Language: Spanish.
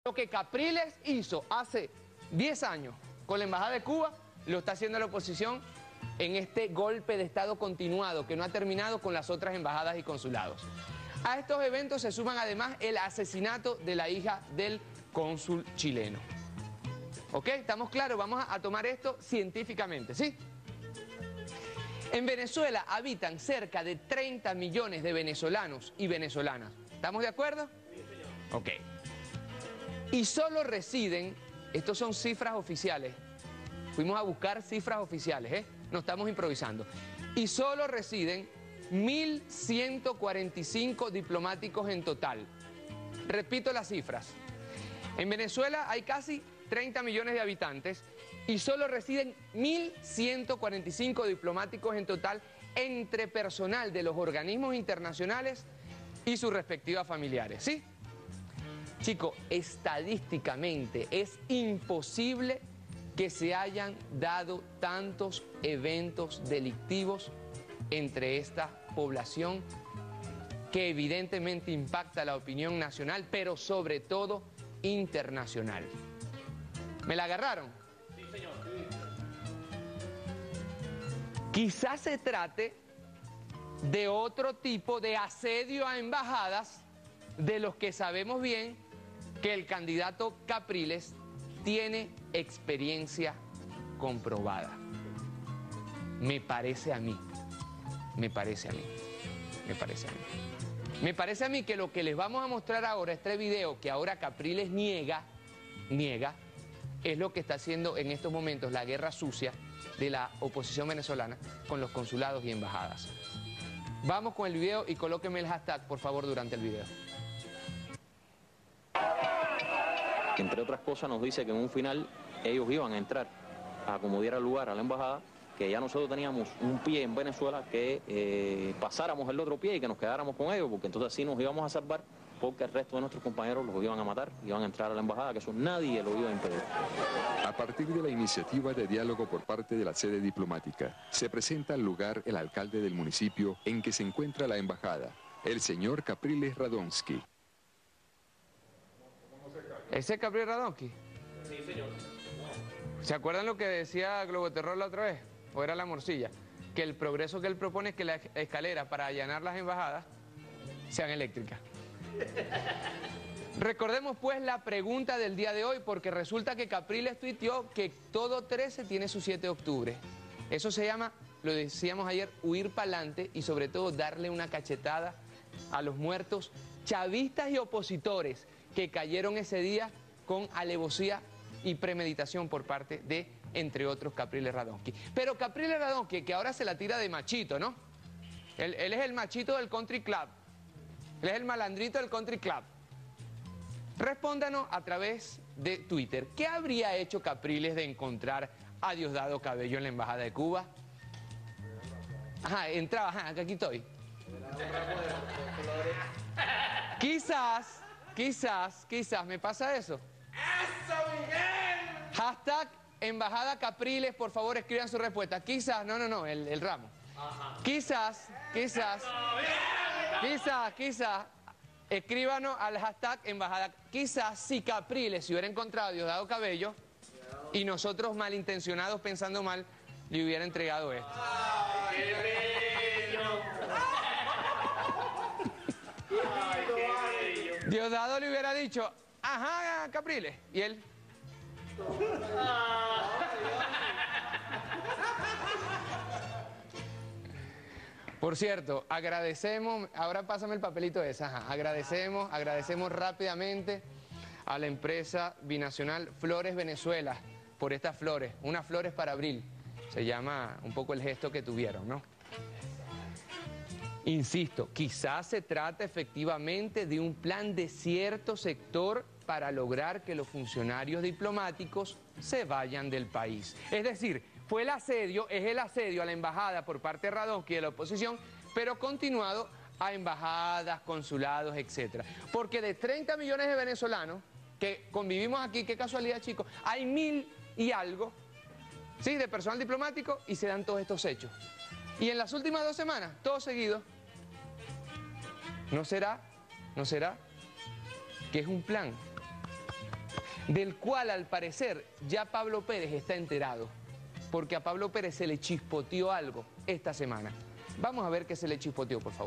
Lo que Capriles hizo hace 10 años con la Embajada de Cuba, lo está haciendo la oposición en este golpe de Estado continuado que no ha terminado con las otras embajadas y consulados. A estos eventos se suman además el asesinato de la hija del cónsul chileno. ¿Ok? ¿Estamos claros? Vamos a tomar esto científicamente, ¿sí? En Venezuela habitan cerca de 30 millones de venezolanos y venezolanas. ¿Estamos de acuerdo? Sí, señor. Ok. Y solo residen, estos son cifras oficiales, fuimos a buscar cifras oficiales, no estamos improvisando, y solo residen 1.145 diplomáticos en total. Repito las cifras. En Venezuela hay casi 30 millones de habitantes y solo residen 1.145 diplomáticos en total entre personal de los organismos internacionales y sus respectivas familiares, ¿sí? Chicos, estadísticamente es imposible que se hayan dado tantos eventos delictivos entre esta población que evidentemente impacta la opinión nacional, pero sobre todo internacional. ¿Me la agarraron? Sí, señor. Quizás se trate de otro tipo de asedio a embajadas de los que sabemos bien que el candidato Capriles tiene experiencia comprobada. Me parece a mí que lo que les vamos a mostrar ahora, este video que ahora Capriles niega, es lo que está haciendo en estos momentos la guerra sucia de la oposición venezolana con los consulados y embajadas. Vamos con el video y colóquenme el hashtag, por favor, durante el video. Entre otras cosas nos dice que en un final ellos iban a entrar a como diera lugar a la embajada, que ya nosotros teníamos un pie en Venezuela, que pasáramos el otro pie y que nos quedáramos con ellos, porque entonces así nos íbamos a salvar, porque el resto de nuestros compañeros los iban a matar, iban a entrar a la embajada, que eso nadie lo iba a impedir. A partir de la iniciativa de diálogo por parte de la sede diplomática, se presenta al lugar el alcalde del municipio en que se encuentra la embajada, el señor Capriles Radonsky. ¿Ese es Capriles Radonsky? Sí, señor. ¿Se acuerdan lo que decía Globoterror la otra vez? ¿O era la morcilla? Que el progreso que él propone es que las escaleras para allanar las embajadas sean eléctricas. Recordemos pues la pregunta del día de hoy, porque resulta que Capriles tuiteó que todo 13 tiene su 7 de octubre. Eso se llama, lo decíamos ayer, huir pa'lante y sobre todo darle una cachetada a los muertos chavistas y opositores que cayeron ese día con alevosía y premeditación por parte de, entre otros, Capriles Radonsky. Pero Capriles Radonsky, que ahora se la tira de machito, ¿no? Él es el machito del country club. Él es el malandrito del country club. Respóndanos a través de Twitter. ¿Qué habría hecho Capriles de encontrar a Diosdado Cabello en la Embajada de Cuba? Ajá, entraba, ajá, aquí estoy. Quizás, ¿me pasa eso? ¡Eso, Miguel! Hashtag Embajada Capriles, por favor escriban su respuesta. Quizás, no, el ramo. Ajá. Quizás, escríbanos al hashtag Embajada. Quizás si Capriles se hubiera encontrado a Diosdado Cabello y nosotros malintencionados pensando mal, le hubiera entregado esto. ¡Ay, qué bello! ¡Ay, qué bello! Diosdado le hubiera dicho, ajá, Capriles, y él... Por cierto, agradecemos, ahora pásame el papelito ese, agradecemos rápidamente a la empresa binacional Flores Venezuela por estas flores, unas flores para abril, se llama un poco el gesto que tuvieron, ¿no? Insisto, quizás se trata efectivamente de un plan de cierto sector para lograr que los funcionarios diplomáticos se vayan del país. Es decir, fue el asedio, es el asedio a la embajada por parte de Radonsky y de la oposición, pero continuado a embajadas, consulados, etc. Porque de 30 millones de venezolanos que convivimos aquí, qué casualidad, chicos, hay 1000 y algo, ¿sí?, de personal diplomático y se dan todos estos hechos. Y en las últimas 2 semanas, todo seguido. ¿No será que es un plan del cual al parecer ya Pablo Pérez está enterado, porque a Pablo Pérez se le chispoteó algo esta semana. Vamos a ver qué se le chispoteó, por favor.